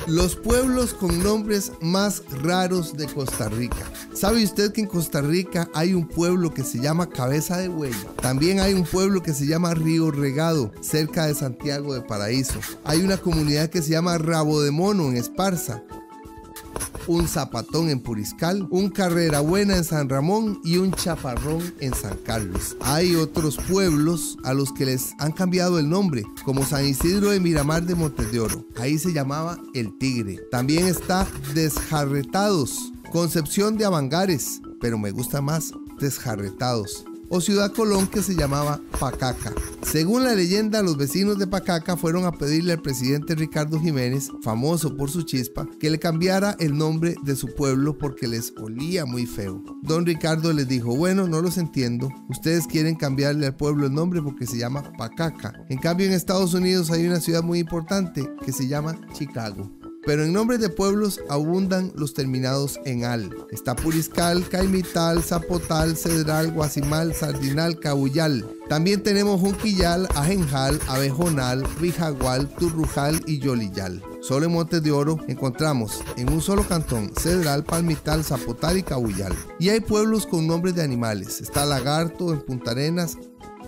Los pueblos con nombres más raros de Costa Rica. ¿Sabe usted que en Costa Rica hay un pueblo que se llama Cabeza de Buey? También hay un pueblo que se llama Río Regado, cerca de Santiago de Paraíso. Hay una comunidad que se llama Rabo de Mono en Esparza, un Zapatón en Puriscal, un Carrera Buena en San Ramón y un Chaparrón en San Carlos. Hay otros pueblos a los que les han cambiado el nombre, como San Isidro de Miramar de Montes de Oro. Ahí se llamaba El Tigre. También está Desjarretados, Concepción de Avangares, pero me gusta más Desjarretados. O Ciudad Colón, que se llamaba Pacaca. Según la leyenda, los vecinos de Pacaca fueron a pedirle al presidente Ricardo Jiménez, famoso por su chispa, que le cambiara el nombre de su pueblo porque les olía muy feo. Don Ricardo les dijo: bueno, no los entiendo, ustedes quieren cambiarle al pueblo el nombre porque se llama Pacaca. En cambio, en Estados Unidos hay una ciudad muy importante que se llama Chicago. Pero en nombres de pueblos abundan los terminados en al. Está Puriscal, Caimital, Zapotal, Cedral, Guasimal, Sardinal, Cabuyal. También tenemos Junquillal, Ajenjal, Abejonal, Rijagual, Turrujal y Yolillal. Solo en Montes de Oro encontramos en un solo cantón Cedral, Palmital, Zapotal y Cabuyal. Y hay pueblos con nombres de animales. Está Lagarto en Punta Arenas,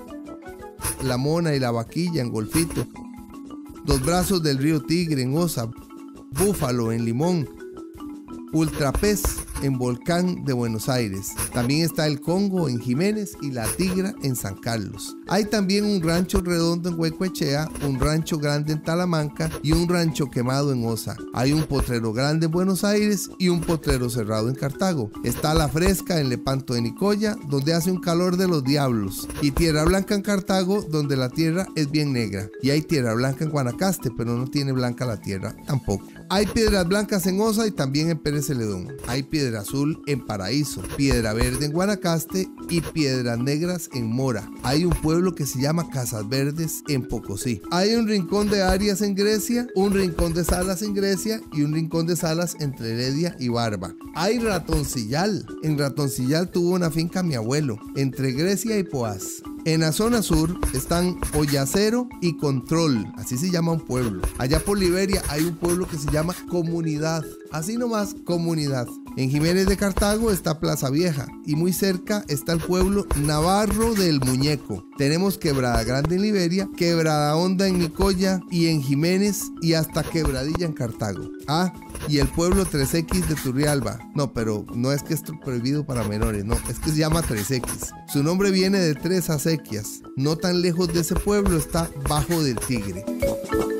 La Mona y La Vaquilla en Golfito, Dos Brazos del Río Tigre en Osa, Búfalo en Limón, Ultrapez en Volcán de Buenos Aires. También está el Congo en Jiménez y la Tigra en San Carlos. Hay también un rancho redondo en Huecoechea, un rancho grande en Talamanca y un rancho quemado en Osa. Hay un potrero grande en Buenos Aires y un potrero cerrado en Cartago. Está La Fresca en Lepanto de Nicoya, donde hace un calor de los diablos. Y Tierra Blanca en Cartago, donde la tierra es bien negra. Y hay Tierra Blanca en Guanacaste, pero no tiene blanca la tierra tampoco. Hay piedras blancas en Osa y también en Pérez Celedón. Hay piedra azul en Paraíso, piedra verde en Guanacaste y piedras negras en Mora. Hay un pueblo que se llama Casas Verdes en Pocosí. Hay un rincón de Arias en Grecia, un rincón de Salas en Grecia y un rincón de Salas entre Heredia y Barba. Hay Ratoncillal. En Ratoncillal tuvo una finca mi abuelo, entre Grecia y Poás. En la zona sur están Hoyacero y Control, así se llama un pueblo. Allá por Liberia hay un pueblo que se llama Comunidad, así nomás, Comunidad. En Jiménez de Cartago está Plaza Vieja y muy cerca está el pueblo Navarro del Muñeco. Tenemos Quebrada Grande en Liberia, Quebrada Honda en Nicoya y en Jiménez y hasta Quebradilla en Cartago. Ah, y el pueblo 3X de Turrialba. No, pero no es que es prohibido para menores, no, es que se llama 3X. Su nombre viene de tres acequias. No tan lejos de ese pueblo está Bajo del Tigre.